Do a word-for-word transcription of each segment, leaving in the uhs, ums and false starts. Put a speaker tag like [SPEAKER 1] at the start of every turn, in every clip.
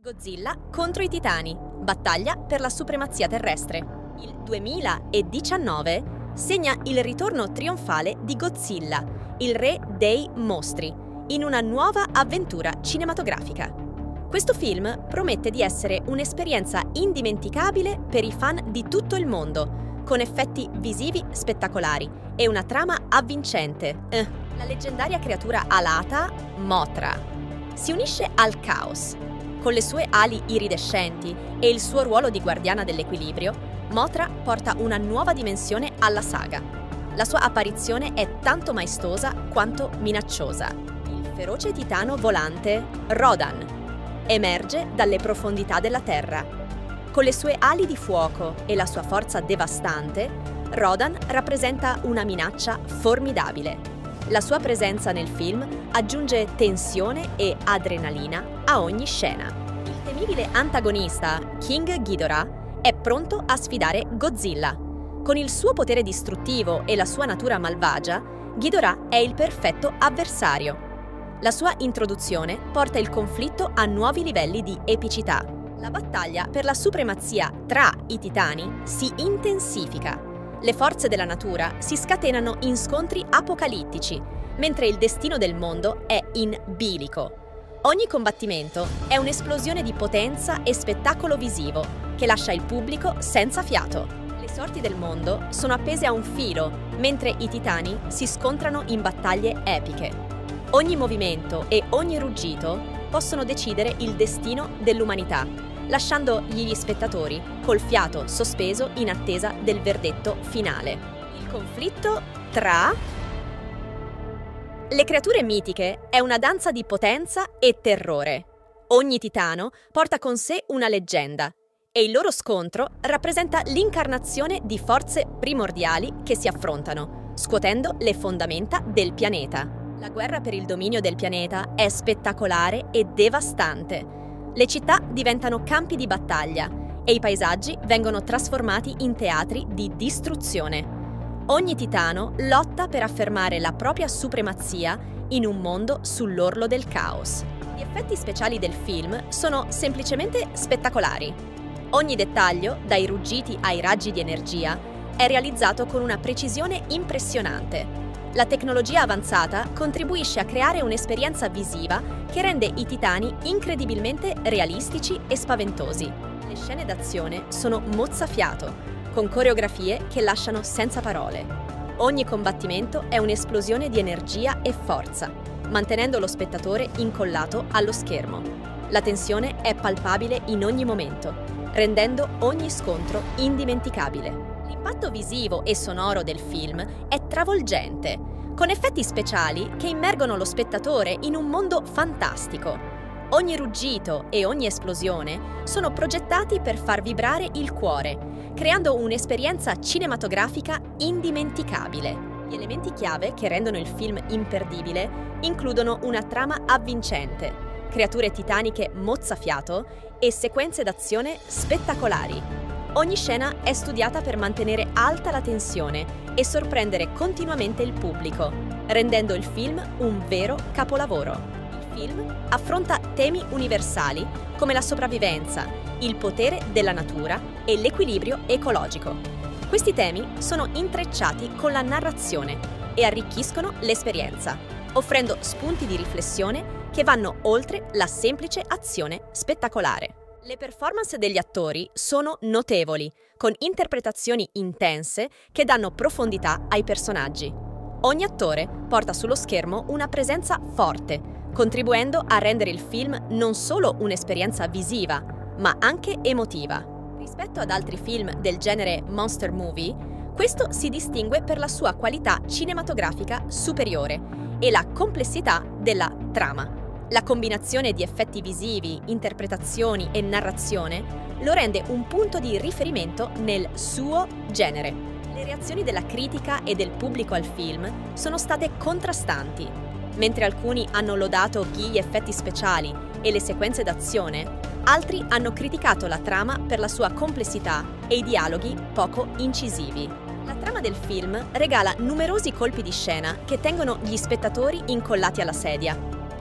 [SPEAKER 1] Godzilla contro i Titani, battaglia per la supremazia terrestre. Il duemiladiciannove segna il ritorno trionfale di Godzilla, il re dei mostri, in una nuova avventura cinematografica. Questo film promette di essere un'esperienza indimenticabile per i fan di tutto il mondo, con effetti visivi spettacolari e una trama avvincente. Eh. La leggendaria creatura alata, Mothra, si unisce al caos. Con le sue ali iridescenti e il suo ruolo di guardiana dell'equilibrio, Mothra porta una nuova dimensione alla saga. La sua apparizione è tanto maestosa quanto minacciosa. Il feroce titano volante, Rodan, emerge dalle profondità della Terra. Con le sue ali di fuoco e la sua forza devastante, Rodan rappresenta una minaccia formidabile. La sua presenza nel film aggiunge tensione e adrenalina a ogni scena. Il temibile antagonista, King Ghidorah, è pronto a sfidare Godzilla. Con il suo potere distruttivo e la sua natura malvagia, Ghidorah è il perfetto avversario. La sua introduzione porta il conflitto a nuovi livelli di epicità. La battaglia per la supremazia tra i titani si intensifica. Le forze della natura si scatenano in scontri apocalittici, mentre il destino del mondo è in bilico. Ogni combattimento è un'esplosione di potenza e spettacolo visivo che lascia il pubblico senza fiato. Le sorti del mondo sono appese a un filo, mentre i titani si scontrano in battaglie epiche. Ogni movimento e ogni ruggito possono decidere il destino dell'umanità, lasciando gli spettatori col fiato sospeso in attesa del verdetto finale. Il conflitto tra le creature mitiche è una danza di potenza e terrore. Ogni titano porta con sé una leggenda e il loro scontro rappresenta l'incarnazione di forze primordiali che si affrontano, scuotendo le fondamenta del pianeta. La guerra per il dominio del pianeta è spettacolare e devastante. Le città diventano campi di battaglia e i paesaggi vengono trasformati in teatri di distruzione. Ogni titano lotta per affermare la propria supremazia in un mondo sull'orlo del caos. Gli effetti speciali del film sono semplicemente spettacolari. Ogni dettaglio, dai ruggiti ai raggi di energia, è realizzato con una precisione impressionante. La tecnologia avanzata contribuisce a creare un'esperienza visiva che rende i titani incredibilmente realistici e spaventosi. Le scene d'azione sono mozzafiato, con coreografie che lasciano senza parole. Ogni combattimento è un'esplosione di energia e forza, mantenendo lo spettatore incollato allo schermo. La tensione è palpabile in ogni momento, rendendo ogni scontro indimenticabile. L'impatto visivo e sonoro del film è travolgente, con effetti speciali che immergono lo spettatore in un mondo fantastico. Ogni ruggito e ogni esplosione sono progettati per far vibrare il cuore, creando un'esperienza cinematografica indimenticabile. Gli elementi chiave che rendono il film imperdibile includono una trama avvincente, creature titaniche mozzafiato e sequenze d'azione spettacolari. Ogni scena è studiata per mantenere alta la tensione e sorprendere continuamente il pubblico, rendendo il film un vero capolavoro. Il film affronta temi universali come la sopravvivenza, il potere della natura e l'equilibrio ecologico. Questi temi sono intrecciati con la narrazione e arricchiscono l'esperienza, offrendo spunti di riflessione che vanno oltre la semplice azione spettacolare. Le performance degli attori sono notevoli, con interpretazioni intense che danno profondità ai personaggi. Ogni attore porta sullo schermo una presenza forte, contribuendo a rendere il film non solo un'esperienza visiva, ma anche emotiva. Rispetto ad altri film del genere monster movie, questo si distingue per la sua qualità cinematografica superiore e la complessità della trama. La combinazione di effetti visivi, interpretazioni e narrazione lo rende un punto di riferimento nel suo genere. Le reazioni della critica e del pubblico al film sono state contrastanti. Mentre alcuni hanno lodato gli effetti speciali e le sequenze d'azione, altri hanno criticato la trama per la sua complessità e i dialoghi poco incisivi. La trama del film regala numerosi colpi di scena che tengono gli spettatori incollati alla sedia.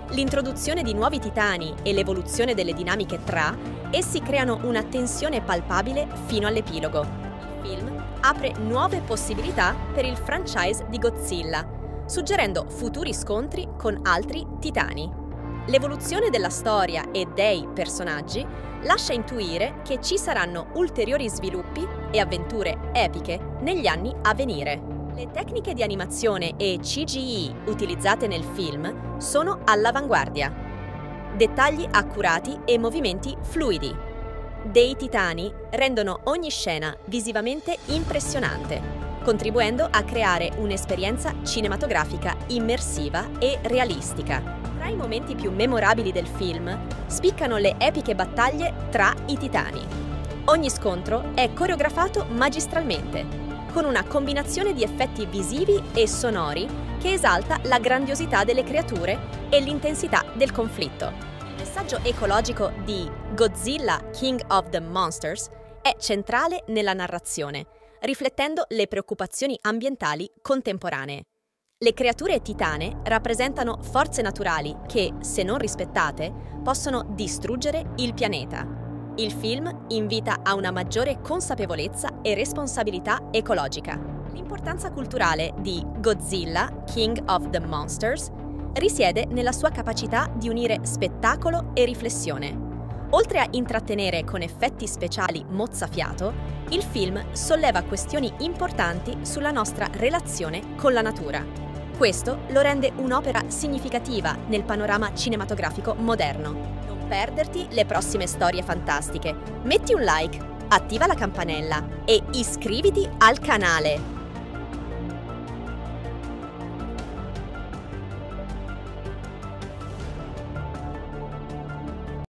[SPEAKER 1] L'introduzione di nuovi titani e l'evoluzione delle dinamiche tra essi creano una tensione palpabile fino all'epilogo. Il film apre nuove possibilità per il franchise di Godzilla, suggerendo futuri scontri con altri titani. L'evoluzione della storia e dei personaggi lascia intuire che ci saranno ulteriori sviluppi e avventure epiche negli anni a venire. Le tecniche di animazione e C G I utilizzate nel film sono all'avanguardia. Dettagli accurati e movimenti fluidi dei titani rendono ogni scena visivamente impressionante, contribuendo a creare un'esperienza cinematografica immersiva e realistica. Tra i momenti più memorabili del film spiccano le epiche battaglie tra i titani. Ogni scontro è coreografato magistralmente, con una combinazione di effetti visivi e sonori che esalta la grandiosità delle creature e l'intensità del conflitto. Il messaggio ecologico di Godzilla King of the Monsters è centrale nella narrazione, riflettendo le preoccupazioni ambientali contemporanee. Le creature titane rappresentano forze naturali che, se non rispettate, possono distruggere il pianeta. Il film invita a una maggiore consapevolezza e responsabilità ecologica. L'importanza culturale di Godzilla, King of the Monsters, risiede nella sua capacità di unire spettacolo e riflessione. Oltre a intrattenere con effetti speciali mozzafiato, il film solleva questioni importanti sulla nostra relazione con la natura. Questo lo rende un'opera significativa nel panorama cinematografico moderno. Perderti le prossime storie fantastiche. Metti un like, attiva la campanella e iscriviti al canale.